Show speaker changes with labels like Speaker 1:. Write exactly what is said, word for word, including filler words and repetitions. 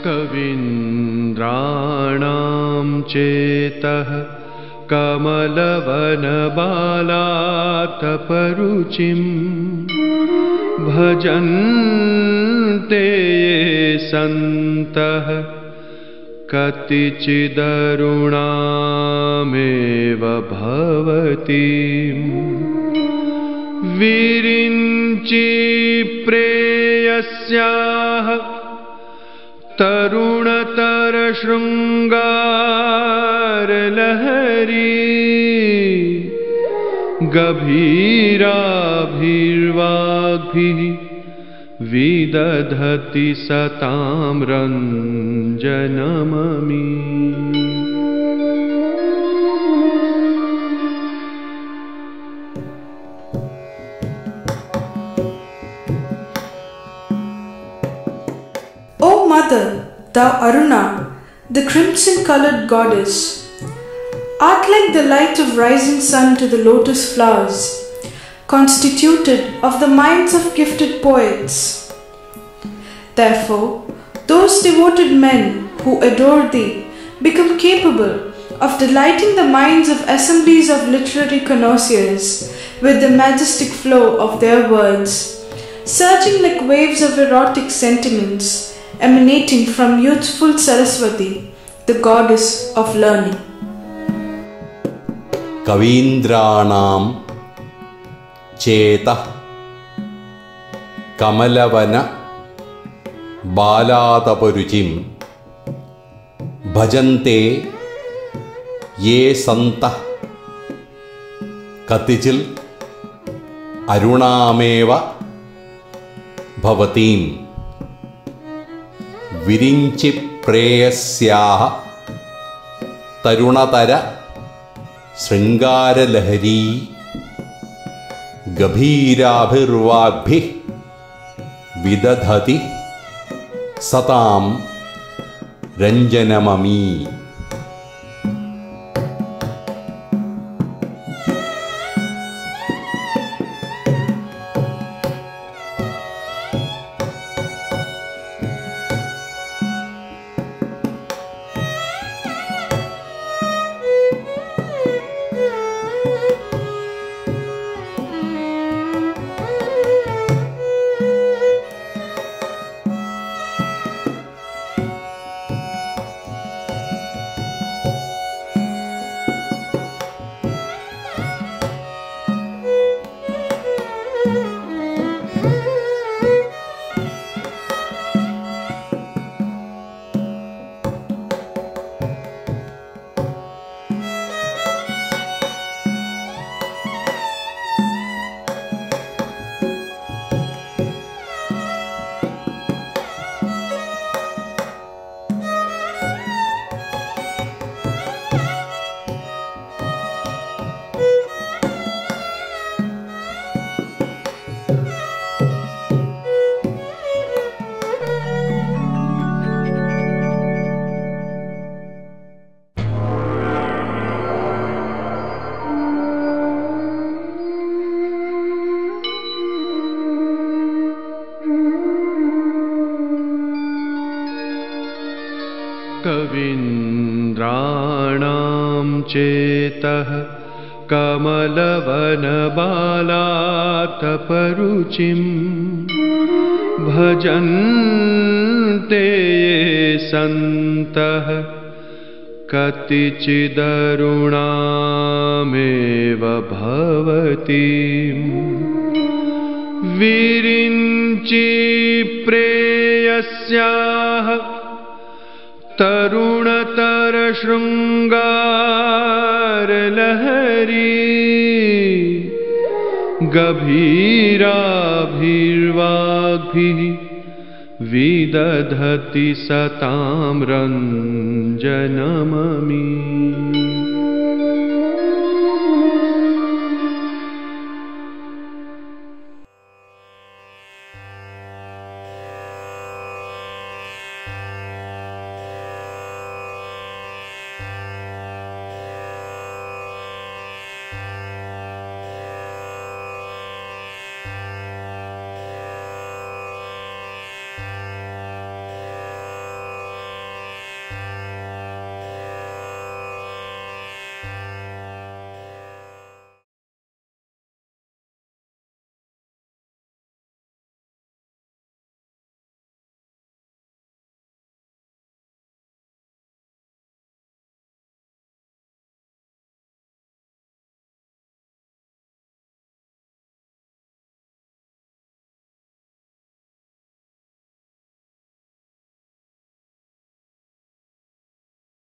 Speaker 1: कवीन्द्राणां चेतः कमलवनबालातपरुचिं भजन्ते ये सन्तः कतिचिदरुणामेव भवतीं विरिञ्चि प्रेयस्याः तरुणतरशृङ्गारलहरी गभीराभिर्वाग्भिः विदधति सतां रञ्जनममी।
Speaker 2: O Mother, thou Aruna, the crimson-coloured goddess, art like the light of rising sun to the lotus flowers, constituted of the minds of gifted poets. Therefore, those devoted men who adore thee become capable of delighting the minds of assemblies of literary connoisseurs with the majestic flow of their words, surging like waves of erotic sentiments emanating from youthful Saraswati, the goddess of learning.
Speaker 3: Kavindranam चेतः कमलवन बालातपरुचिं भजन्ते ये सन्तः कतिचित् अरुणामेव भवतीं विरिञ्चि प्रेयस्याः तरुणतर शृङ्गारलहरी गभीराभिर्वाग्भिः विदधति सतां रञ्जनममी।
Speaker 1: कवीन्द्राणां चेतः कमलवनबालातपरुचिं भजन्ते ये सन्तः कतिचिदरुणामेव भवतीं विरिञ्चि प्रेयस्याः तरुणतरशृङ्गारलहरी गभीराभिर्वाग्भिः विदधति सतां रञ्जनममी।